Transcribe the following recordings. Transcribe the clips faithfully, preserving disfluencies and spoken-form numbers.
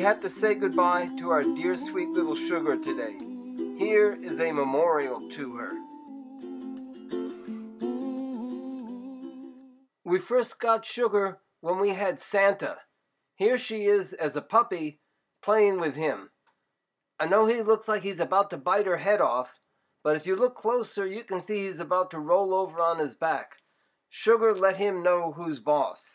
had to say goodbye to our dear sweet little Sugar today. Here is a memorial to her. We first got Sugar when we had Santa. Here she is as a puppy playing with him. I know he looks like he's about to bite her head off, but if you look closer, you can see he's about to roll over on his back. Sugar let him know who's boss.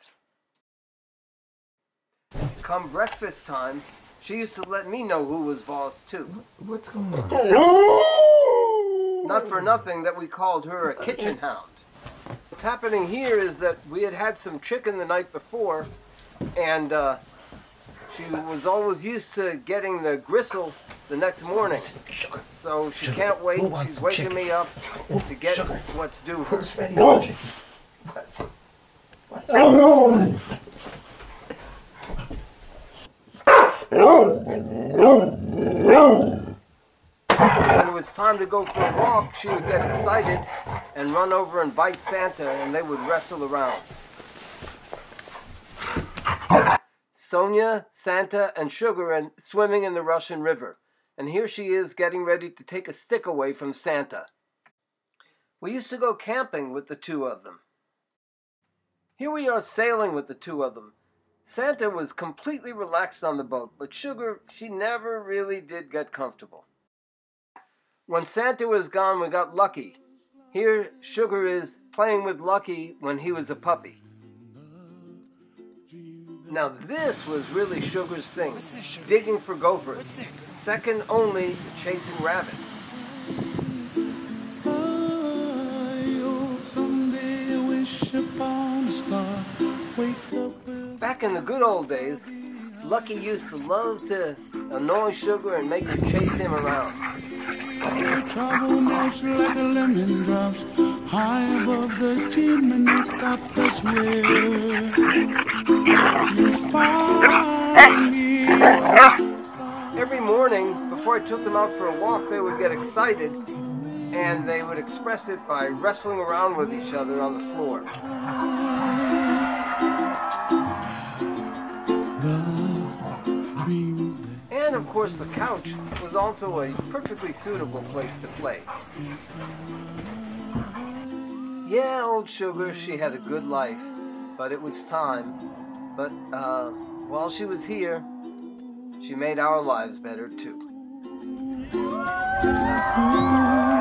Come breakfast time, she used to let me know who was boss too. What's going on? Not for nothing that we called her a kitchen hound. What's happening here is that we had had some chicken the night before, and uh, she was always used to getting the gristle the next morning. So she Sugar. can't wait. She's waking chicken? me up to get Sugar. what's due her. Who's ready for chicken? What? What? When it was time to go for a walk, she would get excited and run over and bite Santa, and they would wrestle around. Sonia, Santa, and Sugar are swimming in the Russian River, and here she is getting ready to take a stick away from Santa. We used to go camping with the two of them. Here we are sailing with the two of them. Santa was completely relaxed on the boat, but Sugar, she never really did get comfortable. When Santa was gone, we got Lucky. Here, Sugar is playing with Lucky when he was a puppy. Now this was really Sugar's thing, this, digging for gophers, What's there? second only to chasing rabbits. Back in the good old days, Lucky used to love to annoy Sugar and make her chase him around. Trouble melts like a lemon drops high above the chimney top. That's where you find me. Every morning, before I took them out for a walk, they would get excited, and they would express it by wrestling around with each other on the floor. And of course the couch was also a perfectly suitable place to play. Yeah, old Sugar, she had a good life, but it was time. But uh, while she was here, she made our lives better too.